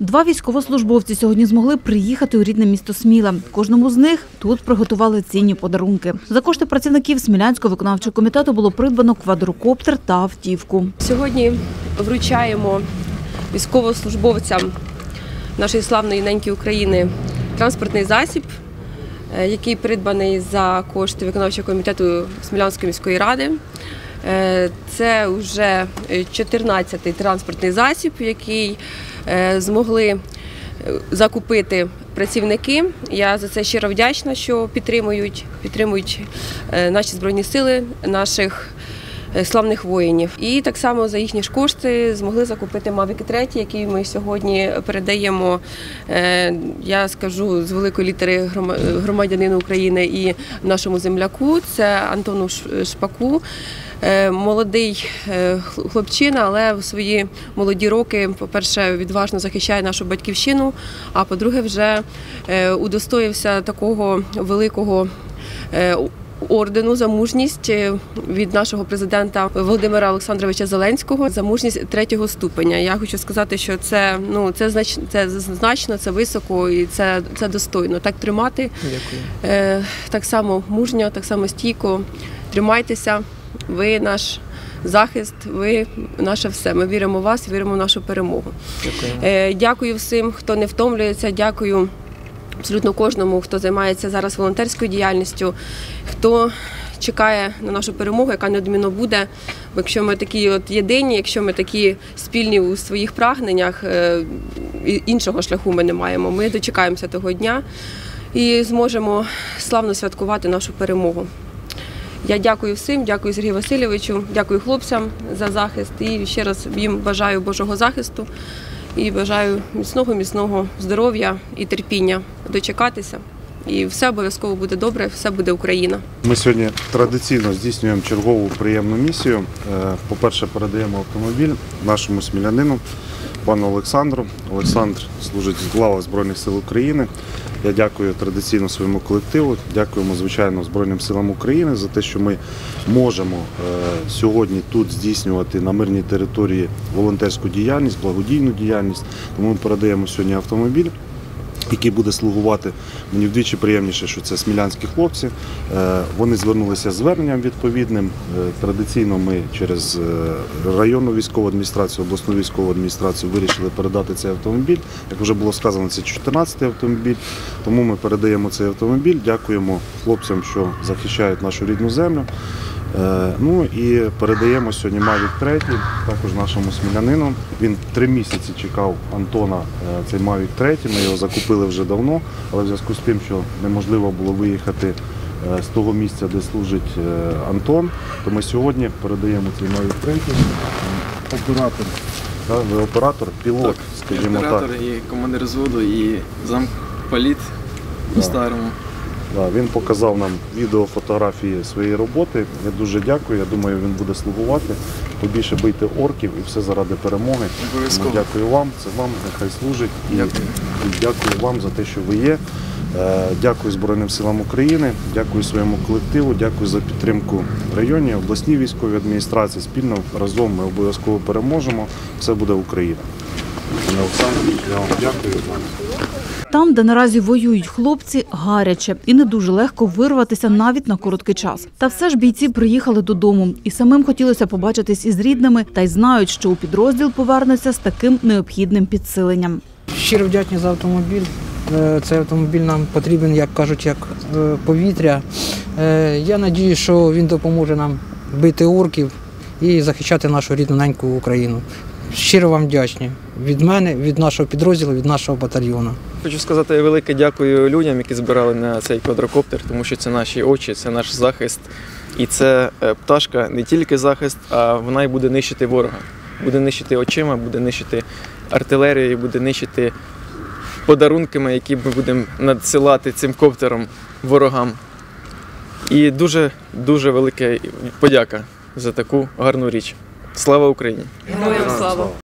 2 військовослужбовці сьогодні змогли приїхати у рідне місто Сміла. Кожному з них тут приготували цінні подарунки. За кошти працівників Смілянського виконавчого комітету було придбано квадрокоптер та автівку. Сьогодні вручаємо військовослужбовцям нашої славної неньки України транспортний засіб, який придбаний за кошти виконавчого комітету Смілянської міської ради. Це вже 14-й транспортний засіб, який змогли закупити працівники. Я за це щиро вдячна, що підтримують наші Збройні Сили, наших славних воїнів. І так само за їхні ж кошти змогли закупити Mavic 3, який ми сьогодні передаємо, я скажу, з великої літери громадянину України і нашому земляку. Це Антону Шпаку. Молодий хлопчина, але в свої молоді роки, по-перше, відважно захищає нашу батьківщину, а по-друге, вже удостоївся такого великого ордену за мужність від нашого президента Володимира Олександровича Зеленського за мужність 3-го ступеня. Я хочу сказати, що це значно, це високо і це достойно. Так тримати, дякую. Так само мужньо, так само стійко. Тримайтеся, ви наш захист, ви наше все. Ми віримо в вас, віримо в нашу перемогу. Дякую. Дякую всім, хто не втомлюється, дякую абсолютно кожному, хто займається зараз волонтерською діяльністю, хто чекає на нашу перемогу, яка неодмінно буде. Бо якщо ми такі єдині, якщо ми такі спільні у своїх прагненнях, іншого шляху ми не маємо. Ми дочекаємося того дня і зможемо славно святкувати нашу перемогу. Я дякую всім, дякую Сергію Васильовичу, дякую хлопцям за захист і ще раз їм бажаю Божого захисту і бажаю міцного здоров'я і терпіння дочекатися. І все обов'язково буде добре, все буде Україна. Ми сьогодні традиційно здійснюємо чергову приємну місію. По-перше, передаємо автомобіль нашому смілянину, пану Олександру. Олександр служить в лавах Збройних сил України. Я дякую традиційно своєму колективу, дякуємо, звичайно, Збройним силам України за те, що ми можемо сьогодні тут здійснювати на мирній території волонтерську діяльність, благодійну діяльність. Тому ми передаємо сьогодні автомобіль, який буде слугувати. Мені вдвічі приємніше, що це смілянські хлопці. Вони звернулися з зверненням відповідним. Традиційно ми через районну військову адміністрацію, обласну військову адміністрацію вирішили передати цей автомобіль. Як вже було сказано, це 14-й автомобіль, тому ми передаємо цей автомобіль. Дякуємо хлопцям, що захищають нашу рідну землю. Ну і передаємо сьогодні Mavic 3, також нашому смілянину. Він 3 місяці чекав Антона, цей Mavic 3, ми його закупили вже давно, але в зв'язку з тим, що неможливо було виїхати з того місця, де служить Антон, то ми сьогодні передаємо цей Mavic 3. Оператор, ви оператор, пілот, скажімо так. Оператор і командир взводу, і замполіт по-старому. Він показав нам відео, фотографії своєї роботи. Я дуже дякую, я думаю, він буде слугувати. Побільше бийте орків і все заради перемоги. Тому дякую вам, це вам, нехай служить. І дякую вам за те, що ви є. Дякую Збройним силам України, дякую своєму колективу, дякую за підтримку в районі, обласній військовій адміністрації. Спільно, разом ми обов'язково переможемо. Все буде Україна. Пане Олександр, я вам дякую. Там, де наразі воюють хлопці, гаряче і не дуже легко вирватися навіть на короткий час. Та все ж бійці приїхали додому. І самим хотілося побачитись із рідними, та й знають, що у підрозділ повернуться з таким необхідним підсиленням. Щиро вдячні за автомобіль. Цей автомобіль нам потрібен, як кажуть, як повітря. Я сподіваюся, що він допоможе нам бити орків і захищати нашу рідну неньку Україну. Щиро вам вдячні від мене, від нашого підрозділу, від нашого батальйону. Хочу сказати велике дякую людям, які збирали на цей квадрокоптер, тому що це наші очі, це наш захист. І це пташка не тільки захист, а вона й буде нищити ворога. Буде нищити очима, буде нищити артилерією, буде нищити подарунками, які ми будемо надсилати цим коптером ворогам. І дуже велика подяка за таку гарну річ. Слава Україні! Героям слава!